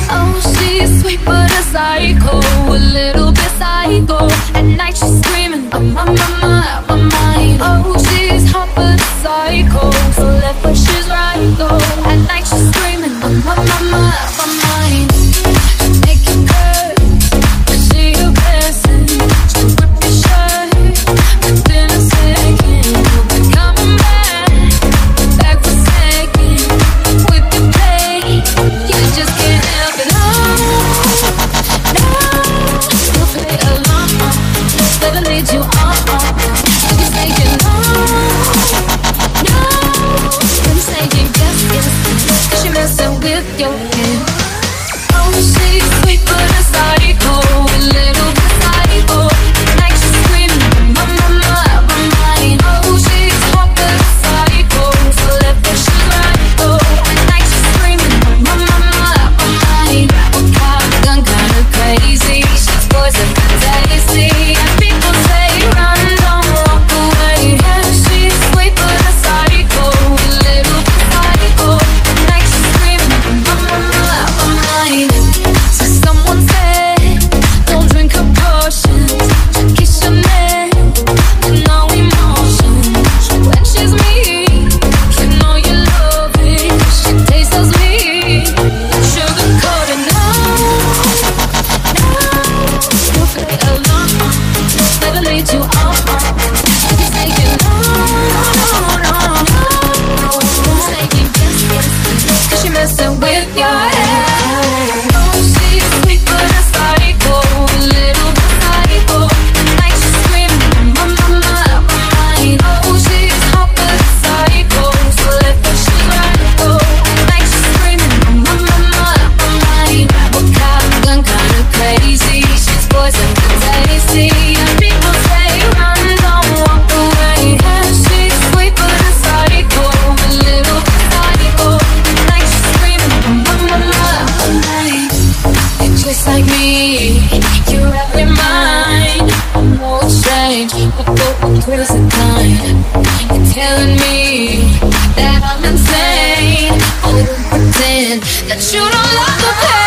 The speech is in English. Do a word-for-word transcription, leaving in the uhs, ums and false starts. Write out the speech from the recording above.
Oh, she's sweet but a psycho, a little bit psycho. At night she's screaming, I'm on my mind, my mind. Oh, she's hot but a psycho, so left but she's right though. At night she's screaming, I'm on my mind, my mind. She'll make you curse, she'll see you blessing. She'll rip your shirt, within a second you'll be coming back, back for second with the play. You just can't help it. No, no, you'll play along, never lead you on. You say you know, no, I'm saying yes, yes, 'cause she messing with your head. Oh, she's sweet but a psycho, a little bit psycho. Like she's screaming, my, my, my, my mind. Oh, she's hot but a psycho, so left but she's right though. Like she's screaming, my, my, my, my mind. Rebel cop, gun kinda crazy. She's poison and tasty. And people say run, don't walk away. Yeah, she's sweet but a psycho, a little bit psycho. Like she's screaming, my, my, my, my mind. So someone said, don't drink her potions. She'll kiss your neck with no emotion. When she's mean, you know you love it. She tastes so sweet, sugar-coated. No, no, you'll play along, never lead you on. You say you know, no, no, no, I'm saying yes, yes, 'cause she messing with your head. Oh, she's sweet but a psycho, a little bit psycho. Like she's screaming, my, my, my, my mind. Oh, she's hot but a psycho, so left but she's right though. Like she's screaming, my, my, my, my mind. Rebel cop, gun kinda crazy. She's poison and tasty. And people say run, don't walk away. Yeah, she's sweet but a psycho, a little bit psycho. Like she's screaming, my, my, my, my mind. You're just like me, you're every mind. I'm no strange, but go crazy kind. You're telling me that I'm insane, but don't pretend that you don't love the pain.